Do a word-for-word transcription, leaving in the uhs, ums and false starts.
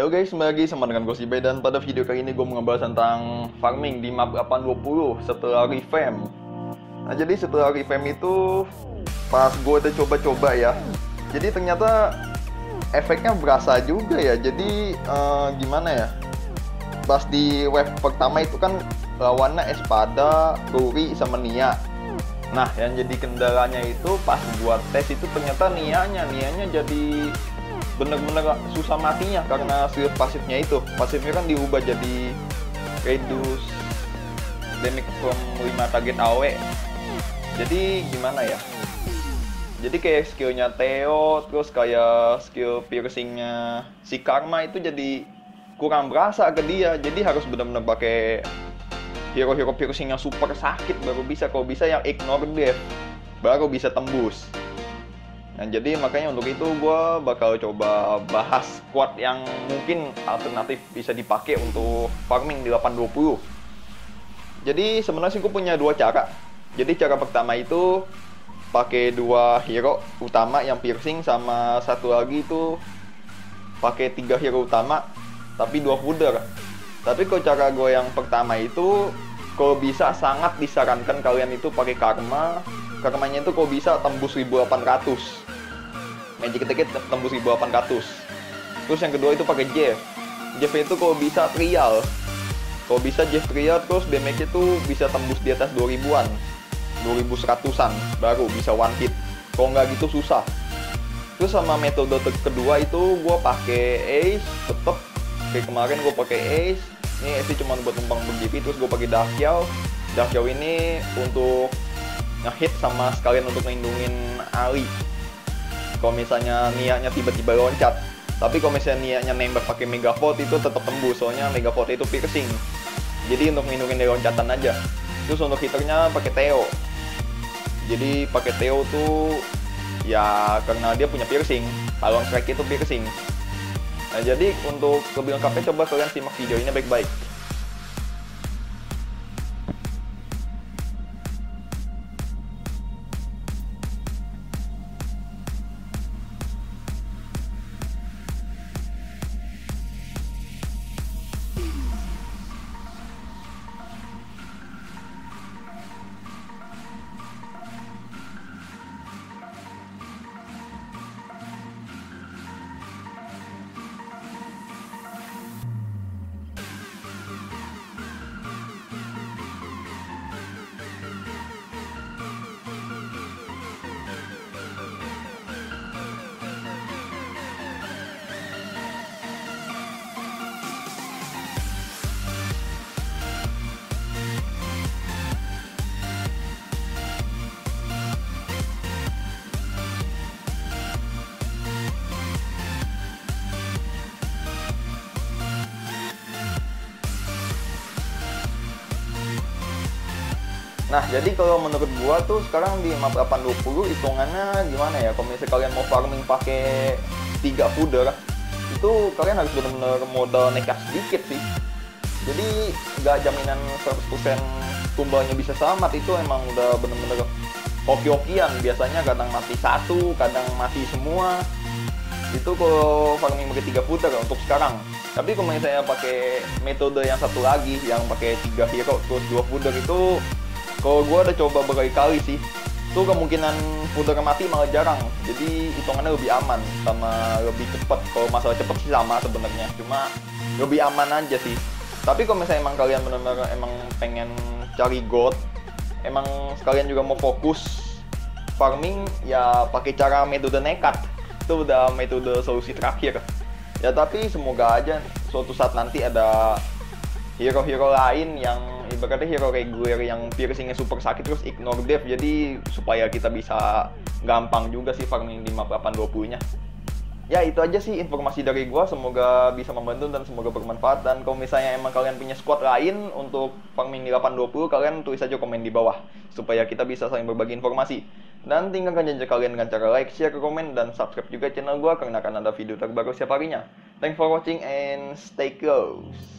Halo guys, kembali lagi sama dengan gue Sibai, dan pada video kali ini gue mau ngebahas tentang farming di map delapan dua puluh setelah revamp. Nah, jadi setelah revamp itu pas gue udah coba-coba ya, jadi ternyata efeknya berasa juga ya. Jadi eh, gimana ya, pas di wave pertama itu kan lawannya Espada, Ruri, sama Nia. Nah, yang jadi kendalanya itu pas buat tes itu ternyata Nianya, Nianya jadi bener-bener susah matinya karena skill pasifnya itu. Pasifnya kan diubah jadi reduce damage from lima target A O E. Jadi gimana ya? Jadi kayak skillnya Theo, terus kayak skill piercingnya si Karma itu jadi kurang berasa ke dia. Jadi harus benar-benar pakai hero-hero piercing yang super sakit baru bisa. Kalau bisa yang ignore death baru bisa tembus. Nah, jadi makanya untuk itu gue bakal coba bahas squad yang mungkin alternatif bisa dipakai untuk farming di delapan dua puluh. Jadi sebenarnya sih gue punya dua cara. Jadi cara pertama itu pakai dua hero utama yang piercing, sama satu lagi itu pakai tiga hero utama tapi dua fooder. Tapi kalau cara gue yang pertama itu, kalau bisa sangat disarankan kalian itu pakai Karma. Karmanya itu kalau bisa tembus seribu delapan ratus. Magic attack tembus seribu delapan ratus. Terus yang kedua itu pakai Jeff. Jeff itu kalau bisa trial. Kalau bisa Jeff trial, terus damage itu bisa tembus di atas dua ribuan. dua ribu seratusan baru bisa one hit. Kalau nggak gitu susah. Terus sama metode kedua itu gue pakai Ace tetep. Kayak kemarin gue pakai Ace. Ini Ace cuma buat numpang ber-G P. Terus gue pakai Dakiao. Dakiao ini untuk ngehit sama sekalian untuk melindungin Ali kalau misalnya niatnya tiba-tiba loncat. Tapi kalau misalnya niatnya nembak pakai Megavolt itu tetap tembus, soalnya Megavolt itu piercing. Jadi untuk melindungi dari loncatan aja. Terus untuk hitternya pakai Theo. Jadi pakai Theo tuh ya karena dia punya piercing. Talon strike itu piercing. Nah, jadi untuk lebih lengkapnya coba kalian simak video ini baik-baik. Nah, jadi kalau menurut gua tuh sekarang di map delapan dua puluh hitungannya gimana ya? Kalau misalnya kalian mau farming pakai tiga fooder, itu kalian harus benar-benar modal nekat sedikit sih. Jadi nggak jaminan seratus persen tumbalnya bisa selamat, itu emang udah bener-bener hoki-hokian. Biasanya kadang mati satu, kadang mati semua. Itu kalau farming pakai tiga fooder untuk sekarang. Tapi kalau misalnya pakai metode yang satu lagi, yang pakai tiga hero terus dua fooder itu, kalau gue udah coba berkali-kali sih, tuh kemungkinan fooder mati malah jarang. Jadi hitungannya lebih aman sama lebih cepet. Kalau masalah cepet sih sama sebenarnya, cuma lebih aman aja sih. Tapi kalau misalnya emang kalian benar-benar emang pengen cari gold, emang sekalian juga mau fokus farming, ya pakai cara metode nekat. Itu udah metode solusi terakhir. Ya tapi semoga aja suatu saat nanti ada hero-hero lain yang ibaratnya hero reguler yang piercingnya super sakit terus ignore death, jadi supaya kita bisa gampang juga sih farming di map delapan dua puluh nya. Ya itu aja sih informasi dari gua, semoga bisa membantu dan semoga bermanfaat. Dan kalau misalnya emang kalian punya squad lain untuk farming di delapan dua puluh, kalian tulis aja komen di bawah supaya kita bisa saling berbagi informasi. Dan tinggalkan janji kalian dengan cara like, share, komen, dan subscribe juga channel gua karena akan ada video terbaru setiap harinya. Thanks for watching and stay close.